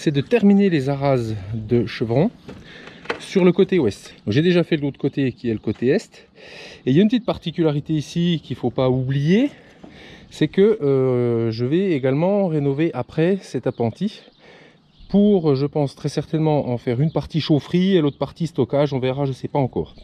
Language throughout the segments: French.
c'est de terminer les arases de chevron sur le côté ouest. J'ai déjà fait l'autre côté qui est le côté est. Et il y a une petite particularité ici qu'il ne faut pas oublier, c'est que je vais également rénover après cet appentis pour, je pense très certainement, en faire une partie chaufferie et l'autre partie stockage, on verra, je ne sais pas encore.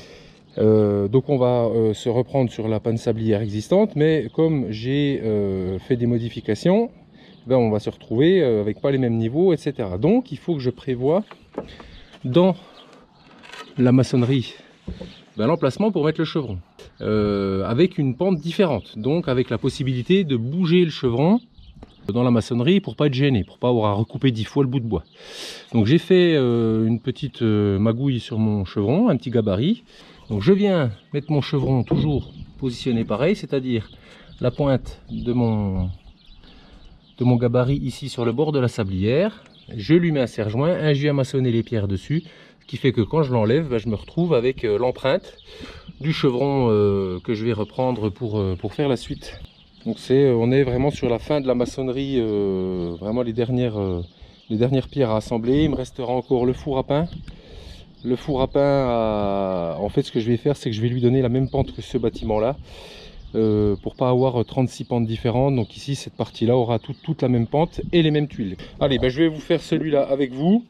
Donc on va se reprendre sur la panne sablière existante, mais comme j'ai fait des modifications, ben on va se retrouver avec pas les mêmes niveaux, etc. Donc il faut que je prévoie dans la maçonnerie l'emplacement pour mettre le chevron, avec une pente différente, donc avec la possibilité de bouger le chevron dans la maçonnerie pour pas être gêné, pour pas avoir à recouper 10 fois le bout de bois. Donc j'ai fait une petite magouille sur mon chevron, un petit gabarit. Donc je viens mettre mon chevron toujours positionné pareil, c'est-à-dire la pointe de mon gabarit ici sur le bord de la sablière. Je lui mets un serre-joint, un jus à maçonner les pierres dessus, ce qui fait que quand je l'enlève, je me retrouve avec l'empreinte du chevron que je vais reprendre pour faire la suite. Donc on est vraiment sur la fin de la maçonnerie, vraiment les dernières pierres à assembler. Il me restera encore le four à pain. Le four à pain, en fait ce que je vais faire, c'est que je vais lui donner la même pente que ce bâtiment là, pour pas avoir 36 pentes différentes. Donc ici cette partie là aura toute la même pente et les mêmes tuiles. Allez, je vais vous faire celui-là avec vous,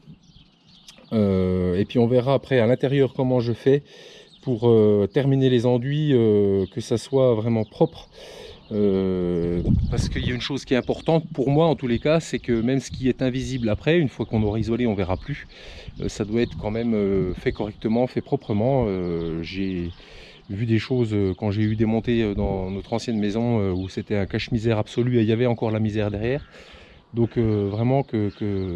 et puis on verra après à l'intérieur comment je fais pour terminer les enduits, que ça soit vraiment propre. Parce qu'il y a une chose qui est importante pour moi en tous les cas, c'est que même ce qui est invisible après, une fois qu'on aura isolé, on verra plus, ça doit être quand même fait correctement, fait proprement. J'ai vu des choses quand j'ai eu démonté dans notre ancienne maison, où c'était un cache-misère absolu et il y avait encore la misère derrière. Donc vraiment que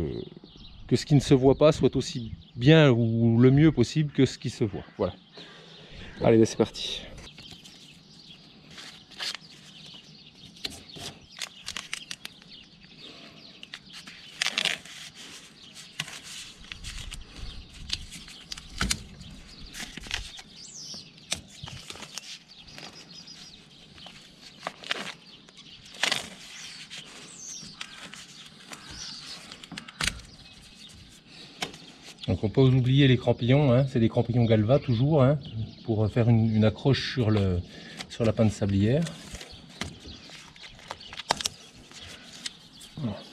ce qui ne se voit pas soit aussi bien ou le mieux possible que ce qui se voit. Voilà. Allez, c'est parti. Donc on peut pas oublier les crampillons, hein, c'est des crampillons Galva toujours, hein, pour faire une accroche sur la panne sablière. Voilà.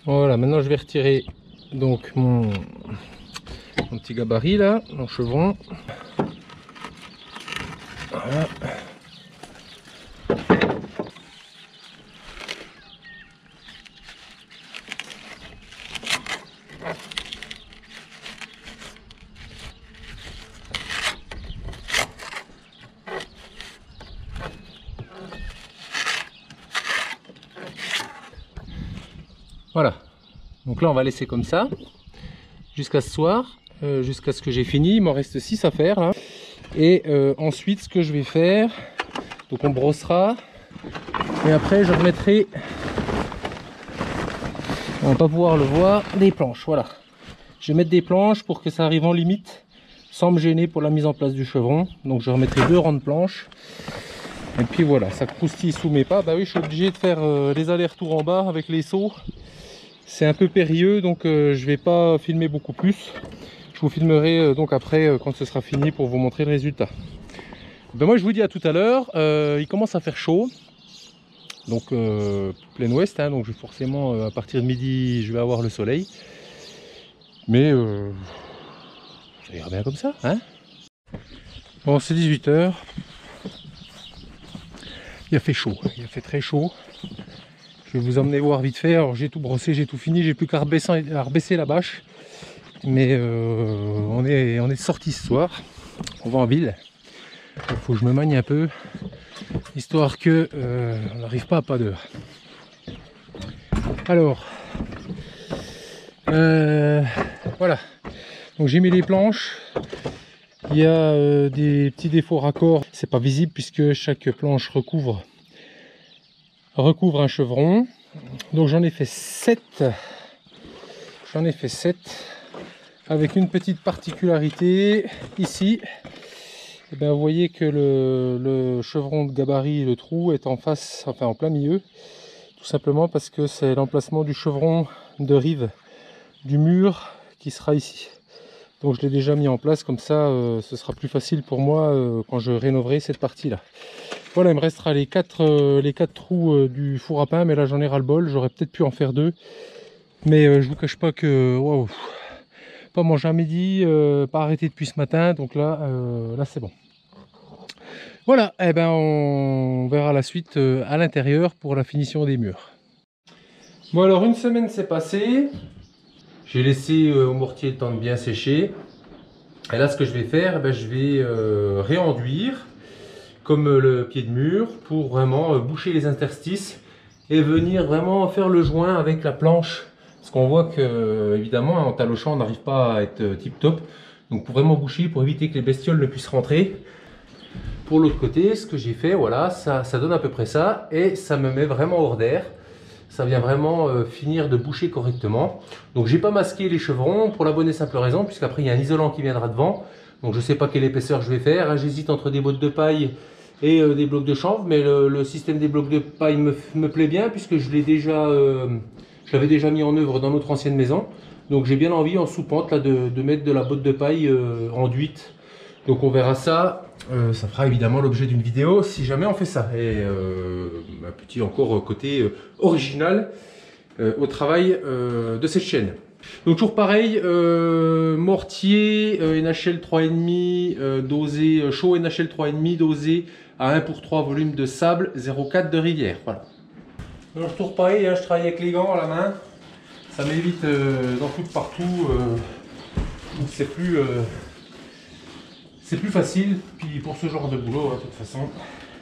Voilà, maintenant je vais retirer donc mon petit gabarit là, mon chevron. Voilà. Voilà, donc là on va laisser comme ça jusqu'à ce soir, jusqu'à ce que j'ai fini. Il m'en reste 6 à faire là. Et ensuite ce que je vais faire, donc on brossera et après je remettrai, on va pas pouvoir le voir, des planches. Voilà, je vais mettre des planches pour que ça arrive en limite sans me gêner pour la mise en place du chevron. Donc je remettrai 2 rangs de planches. Et puis voilà, ça croustille sous mes pas. Bah oui, je suis obligé de faire les allers-retours en bas avec les seaux. C'est un peu périlleux, donc je vais pas filmer beaucoup plus. Je vous filmerai donc après quand ce sera fini pour vous montrer le résultat. Ben moi je vous dis à tout à l'heure. Il commence à faire chaud, donc plein ouest, hein, donc forcément à partir de midi je vais avoir le soleil. Mais ça ira bien comme ça, hein. Bon, c'est 18 h. Il a fait chaud, il a fait très chaud. Je vais vous emmener voir vite fait. Alors j'ai tout brossé, j'ai tout fini, j'ai plus qu'à rebaisser la bâche. Mais on est sorti ce soir, on va en ville. Il faut que je me magne un peu, histoire que on n'arrive pas à pas d'heure. Alors, voilà. Donc j'ai mis les planches. Il y a des petits défauts raccords. C'est pas visible puisque chaque planche recouvre un chevron. Donc j'en ai fait 7. J'en ai fait 7. Avec une petite particularité ici. Et bien, vous voyez que le chevron de gabarit, le trou est en face, enfin en plein milieu. Tout simplement parce que c'est l'emplacement du chevron de rive du mur qui sera ici. Donc je l'ai déjà mis en place, comme ça ce sera plus facile pour moi quand je rénoverai cette partie là. Voilà, il me restera les 4 trous du four à pain, mais là j'en ai ras le bol. J'aurais peut-être pu en faire 2, mais je vous cache pas que waouh, pas manger à midi, pas arrêter depuis ce matin, donc là c'est bon. Voilà, et ben on verra la suite à l'intérieur pour la finition des murs. Bon, alors une semaine s'est passée. J'ai laissé au mortier le temps de bien sécher. Et là, ce que je vais faire, je vais réenduire comme le pied de mur pour vraiment boucher les interstices et venir vraiment faire le joint avec la planche. Parce qu'on voit que, évidemment, en talochant, on n'arrive pas à être tip top. Donc pour vraiment boucher, pour éviter que les bestioles ne puissent rentrer. Pour l'autre côté, ce que j'ai fait, voilà, ça donne à peu près ça. Et ça me met vraiment hors d'air. Ça vient vraiment finir de boucher correctement. Donc j'ai pas masqué les chevrons pour la bonne et simple raison, puisqu'après il y a un isolant qui viendra devant. Donc je sais pas quelle épaisseur je vais faire, hein. J'hésite entre des bottes de paille et des blocs de chanvre, mais le système des blocs de paille me plaît bien, puisque je l'avais déjà mis en œuvre dans notre ancienne maison. Donc j'ai bien envie en sous-pente là de mettre de la botte de paille enduite. Donc on verra ça. Ça fera évidemment l'objet d'une vidéo si jamais on fait ça. Et un petit encore côté original au travail de cette chaîne. Donc toujours pareil, mortier NHL 3,5 dosé chaud, NHL 3,5 dosé à 1 pour 3 volume de sable 0,4 de rivière. Voilà. Donc toujours pareil, hein, je travaille avec les gants à la main. Ça m'évite d'en foutre partout. Donc c'est plus facile, puis pour ce genre de boulot, de toute façon,